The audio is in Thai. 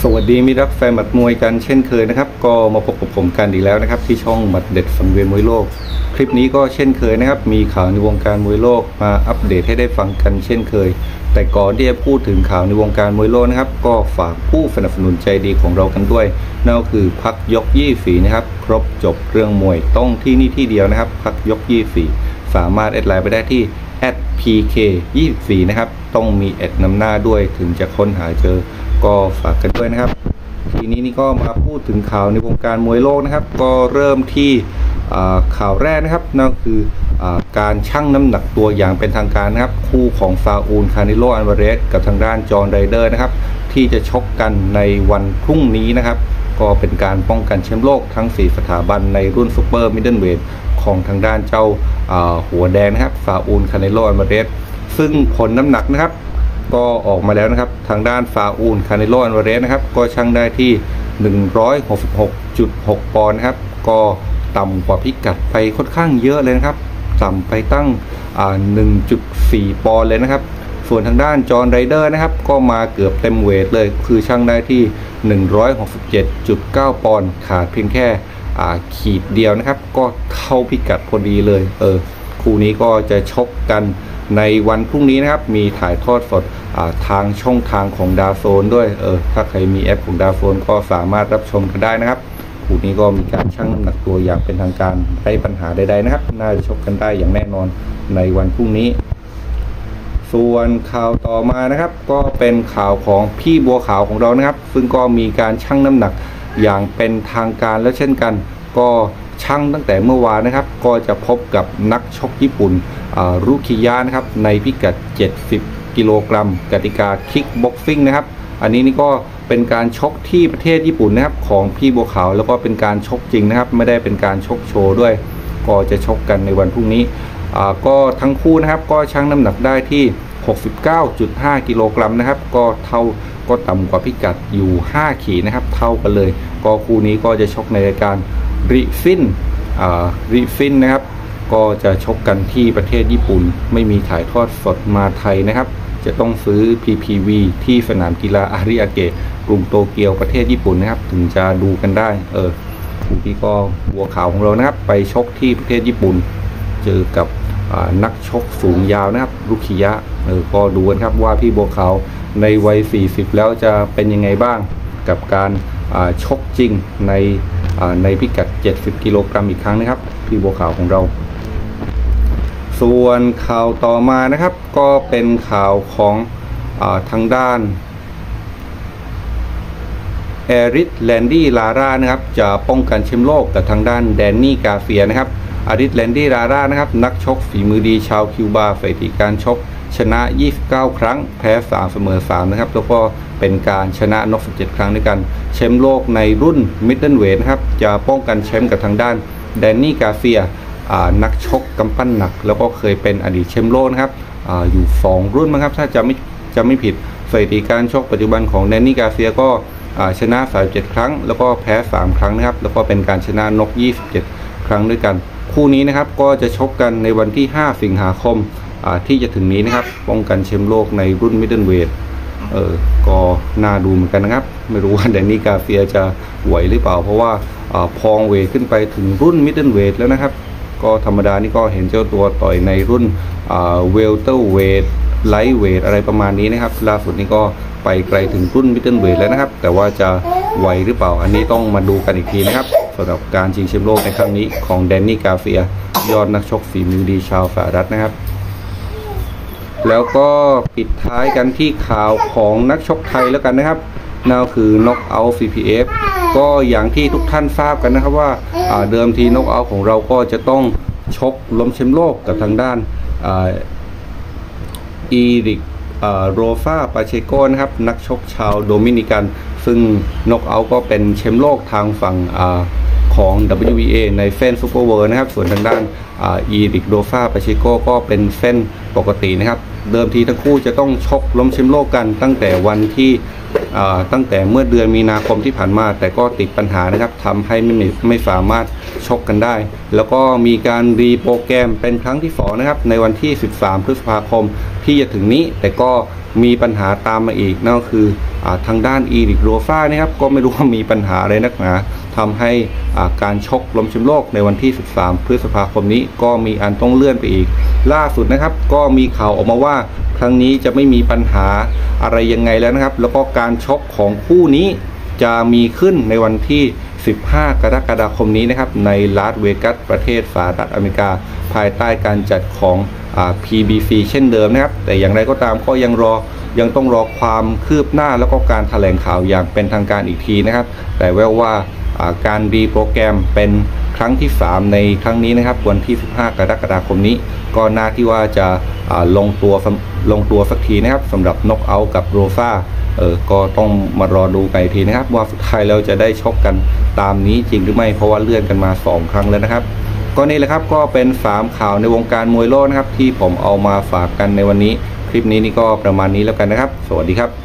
สวัสดีมิตรรักแฟนหมัดมวยกันเช่นเคยนะครับก็มาพบกับผมกันอีกแล้วนะครับที่ช่องหมัดเด็ดสังเวียนมวยโลกคลิปนี้ก็เช่นเคยนะครับมีข่าวในวงการมวยโลกมาอัปเดตให้ได้ฟังกันเช่นเคยแต่ก่อนที่จะพูดถึงข่าวในวงการมวยโลกนะครับก็ฝากผู้สนับสนุนใจดีของเรากันด้วยนั่นก็คือพักยก24นะครับครบจบเรื่องมวยต้องที่นี่ที่เดียวนะครับพักยก24สามารถแอดไลน์ไปได้ที่@pk24นะครับต้องมีแอดนำหน้าด้วยถึงจะค้นหาเจอก็ฝากกันด้วยนะครับทีนี้นี่ก็มาพูดถึงข่าวในวงการมวยโลกนะครับก็เริ่มที่ข่าวแรกนะครับนั่นคือการชั่งน้ำหนักตัวอย่างเป็นทางการนะครับคู่ของซาอูลคานิโลอัลวาเรสกับทางด้านจอห์นไรเดอร์นะครับที่จะชกกันในวันพรุ่งนี้นะครับก็เป็นการป้องกันแชมป์โลกทั้ง4สถาบันในรุ่นซูเปอร์มิดเดิลเวทของทางด้านเจ้าหัวแดงนะครับซาอูลคานิโลอัลวาเรสซึ่งผลน้ำหนักนะครับก็ออกมาแล้วนะครับทางด้านซาอูลคานิโลอัลวาเรสนะครับก็ชั่งได้ที่166.6 ปอนด์นะครับก็ต่ำกว่าพิกัดไปค่อนข้างเยอะเลยนะครับต่ำไปตั้ง1.4 ปอนด์เลยนะครับส่วนทางด้านจอห์นไรเดอร์นะครับก็มาเกือบเต็มเวทเลยคือชั่งได้ที่167.9 ปอนด์ขาดเพียงแค่ขีดเดียวนะครับก็เข้าพิกัดพอดีเลยคู่นี้ก็จะชกกันในวันพรุ่งนี้นะครับมีถ่ายทอดสดทางช่องทางของดาโซนด้วยถ้าใครมีแอปของดาโซนก็สามารถรับชมกันได้นะครับคู่นี้ก็มีการชั่งน้ำหนักตัวอย่างเป็นทางการไม่ปัญหาใดๆนะครับน่าจะชกกันได้อย่างแน่นอนในวันพรุ่งนี้ส่วนข่าวต่อมานะครับก็เป็นข่าวของพี่บัวขาวของเรานะครับซึ่งก็มีการชั่งน้ำหนักอย่างเป็นทางการแล้วเช่นกันก็ชั่งตั้งแต่เมื่อวานนะครับก็จะพบกับนักชกญี่ปุ่นรุคิยะนะครับในพิกัด70 กิโลกรัมกติกาคิกบ็อกซิ่งนะครับอันนี้นี่ก็เป็นการชกที่ประเทศญี่ปุ่นนะครับของพี่บัวขาวแล้วก็เป็นการชกจริงนะครับไม่ได้เป็นการชกโชว์ด้วยก็จะชกกันในวันพรุ่งนี้ก็ทั้งคู่นะครับก็ชั่งน้ำหนักได้ที่69.5 กิโลกรัมนะครับก็ต่ำกว่าพิกัดอยู่5 ขีดนะครับเท่ากันเลยก็คู่นี้ก็จะชกในรายการริฟินนะครับก็จะชกกันที่ประเทศญี่ปุ่นไม่มีถ่ายทอดสดมาไทยนะครับจะต้องซื้อ PPV ที่สนามกีฬาอาริอาเกะกรุงโตเกียวประเทศญี่ปุ่นนะครับถึงจะดูกันได้คู่นี้ก็บัวขาวของเรานะครับไปชกที่ประเทศญี่ปุ่นเจอกับนักชกสูงยาวนะครับรุคิยะก็ดูกันครับว่าพี่บัวขาวในวัย40แล้วจะเป็นยังไงบ้างกับการชกจริงในพิกัด70 กิโลกรัมอีกครั้งนะครับพี่บัวขาวของเราส่วนข่าวต่อมานะครับก็เป็นข่าวของทางด้านแอริสแลนดี้ลาร่านะครับจะป้องกันแชมป์โลกกับทางด้านแดนนี่กาเฟียนะครับแอริสแลนดี้ลาร่านะครับนักชกฝีมือดีชาวคิวบาสถิติการชกชนะ29 ครั้งแพ้3เสมอ3นะครับแล้วก็เป็นการชนะน็อก17 ครั้งด้วยกันแชมป์โลกในรุ่นมิดเดิลเวทนะครับจะป้องกันแชมป์กับทางด้านแดนนี่กาเฟียนักชกกำปั้นหนักแล้วก็เคยเป็นอดีตแชมป์โลกนะครับอยู่2รุ่นนะครับถ้าจะไม่ผิดสถิติการชกปัจจุบันของแดนนี่กาเฟียก็ชนะ37 ครั้งแล้วก็แพ้3 ครั้งนะครับแล้วก็เป็นการชนะน็อก27 ครั้งด้วยกันคู่นี้นะครับก็จะชกกันในวันที่5 สิงหาคมที่จะถึงนี้นะครับป้องกันแชมป์โลกในรุ่นมิดเดิลเวทก็น่าดูเหมือนกันนะครับไม่รู้ว่าแดนนี่กาเฟียจะไหวหรือเปล่าเพราะว่าพองเวทขึ้นไปถึงรุ่นมิดเดิลเวทแล้วนะครับก็ธรรมดานี่ก็เห็นเจ้าตัวต่อยในรุ่นเวลเตอร์เวทไลท์เวทอะไรประมาณนี้นะครับล่าสุดนี้ก็ไปไกลถึงรุ่นมิดเดิลเวทแล้วนะครับแต่ว่าจะไหวหรือเปล่าอันนี้ต้องมาดูกันอีกทีนะครับสำหรับการชิงแชมป์โลกในครั้งนี้ของแดนนี่กาเฟียยอดนักชกฝีมือดีชาวสหรัฐนะครับแล้วก็ปิดท้ายกันที่ข่าวของนักชกไทยแล้วกันนะครับนั่นคือ Knockout CPF ก็อย่างที่ทุกท่านทราบกันนะครับว่าเดิมที Knockout ของเราก็จะต้องชกล้มแชมป์โลกกับทางด้านอีริกโรฟาปาเชโกนะครับนักชกชาวโดมินิกันซึ่ง Knockout ก็เป็นแชมป์โลกทางฝั่งของ WBA ในเส้นซูเปอร์เวิลด์นะครับส่วนทางด้านอีริกโรฟาปาเชโกก็เป็นเส้นปกตินะครับเดิมทีทั้งคู่จะต้องชกล้มแชมป์โลกกันตั้งแต่เมื่อเดือนมีนาคมที่ผ่านมาแต่ก็ติดปัญหานะครับทำให้ไม่สามารถชกกันได้แล้วก็มีการรีโปรแกรมเป็นครั้งที่2นะครับในวันที่13 พฤษภาคมที่จะถึงนี้แต่ก็มีปัญหาตามมาอีกนั่นก็คือทางด้านอีริกโรซ่านะครับก็ไม่รู้ว่ามีปัญหาอะไรนักหนาทำให้การชกล้มแชมป์โลกในวันที่13 พฤษภาคมนี้ก็มีอันต้องเลื่อนไปอีกล่าสุดนะครับก็มีข่าวออกมาว่าครั้งนี้จะไม่มีปัญหาอะไรยังไงแล้วนะครับแล้วก็การชกของคู่นี้จะมีขึ้นในวันที่15 กรกฎาคมนี้นะครับในลาสเวกัสประเทศสหรัฐอเมริกาภายใต้การจัดของPBC เช่นเดิมนะครับแต่อย่างไรก็ตามก็ยังต้องรอความคืบหน้าแล้วก็การแถลงข่าวอย่างเป็นทางการอีกทีนะครับแต่แววว่าการรีโปรแกรมเป็นครั้งที่3ในครั้งนี้นะครับวันที่15 กรกฎาคมนี้ก็น่าที่ว่าจะลงตัวสักทีนะครับสำหรับน็อกเอาท์กับโรซ่าก็ต้องมารอดูกันอีกทีนะครับว่าสุดท้ายเราจะได้ชกกันตามนี้จริงหรือไม่เพราะว่าเลื่อนกันมา2 ครั้งแล้วนะครับก็นี่แหละครับก็เป็น3ข่าวในวงการมวยโลกนะครับที่ผมเอามาฝากกันในวันนี้คลิปนี้นี่ก็ประมาณนี้แล้วกันนะครับสวัสดีครับ